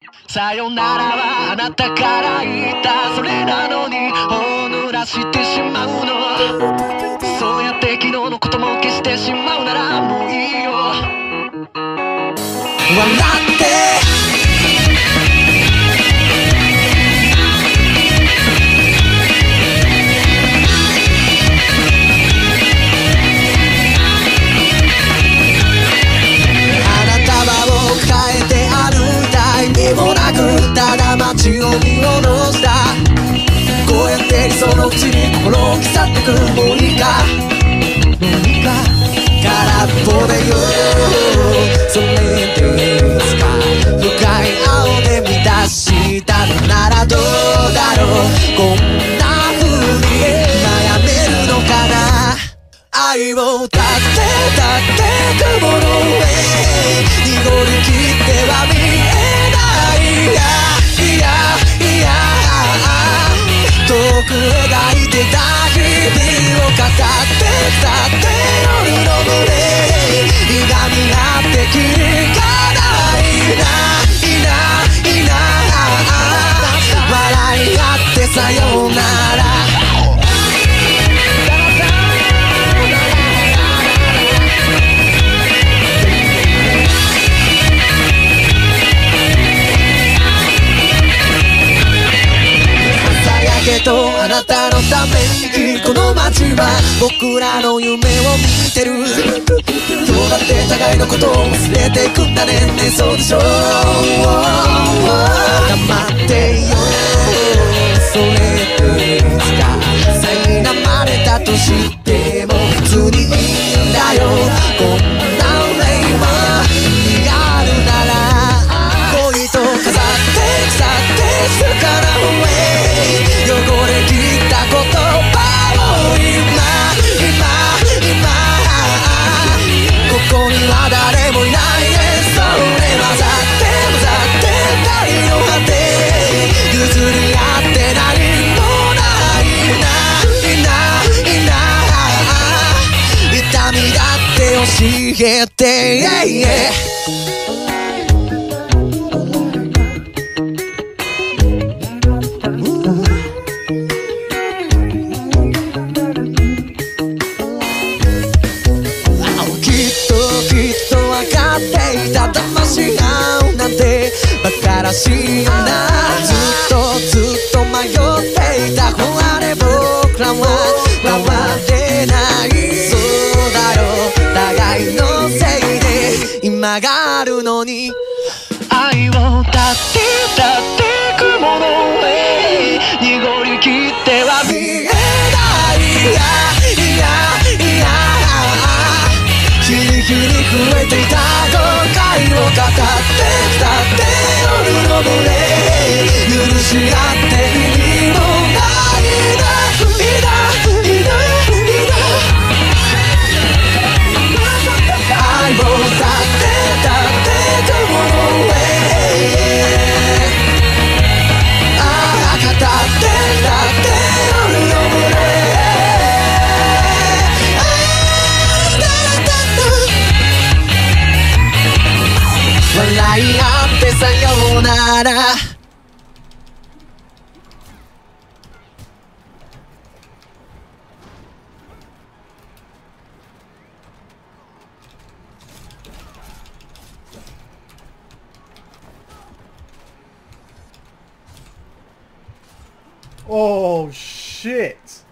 さよならはあなたから言った、それなのにほぬらしてしまうの。そうやって昨日のことも消してしまうならもういいよ。笑ってただ街を見下ろした。こうやって理想のうちに心を刻ってく。もういいか空っぽで言う。それでいつか深い青で満たしたのならどうだろう。こんな風に悩めるのかな。愛を立て雲の上濁りきっては見えない。遠く描いてた日々を語って夜の群れいがみ合って気づかないな笑い合ってさようなら。あなたのためにこの街は僕らの夢を見てる。どうだって互いのことを忘れていくんだね。そうでしょう。黙ってよ。それっていつか苛まれたとしても別にいいんだよ。こんなレイはリアルなら恋と飾って腐って静かな上汚れ切った言葉を今ここには誰もいないね。それ混ざって二人の果て譲り合って何もない痛みだって教えて魂合うなんて馬鹿らしいよな。ずっと迷っていた壊れ僕らは変われない。そうだよ互いのせいで今があるのに。愛を立て雲の上濁りきっては見えない。日に増えていた後悔を語って夜の群れ許し合って意味もない愛を立て雲の上語って夜の群れ笑い合ってさようなら。 Oh shit.